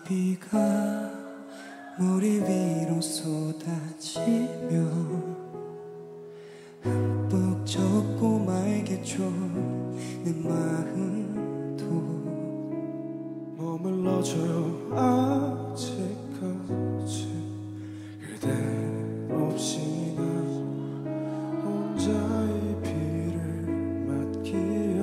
비가 머리 위로 쏟아지면 흠뻑 젖고 말겠죠. 내 마음도 머물러줘요 아직까지. 그대 없이 나 혼자 이 비를 맞기에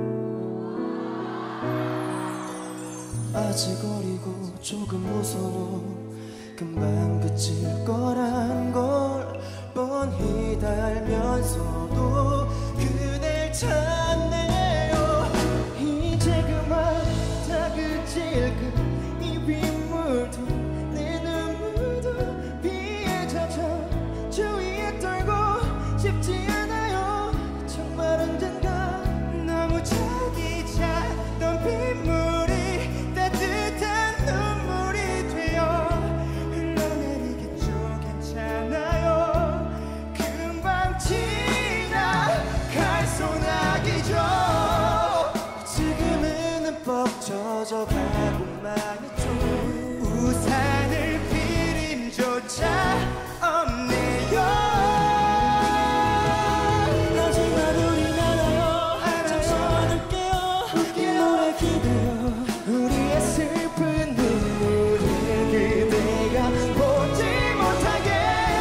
아직 어리고 조금 무서워. 금방 그칠 거란 걸 뻔히 다 알면서도 그댈 찾네요. 이제 그만 다 그칠 이 빗물도 내 눈물도 비에 젖어 주위에 떨고 싶지 않아요. 정말 언젠가 너무 자기 찾던 빗물이 따뜻한 눈물이 되어 흘러내리겠죠. 괜찮아요. 금방 지나갈 소나기죠. 지금은 흠뻑 젖어가고만 있죠. 우산을 필 힘조차 없네요. 하지만 우린 알아요. 잠시만 울게요. 이 노래 기대요. 우리의 슬픈 눈물을 그대가 보지 못하게.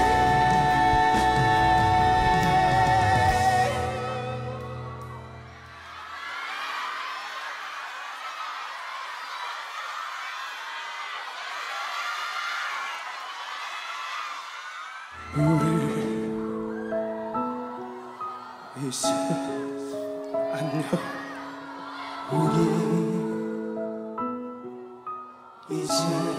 우리 이제 안녕. 우리 이제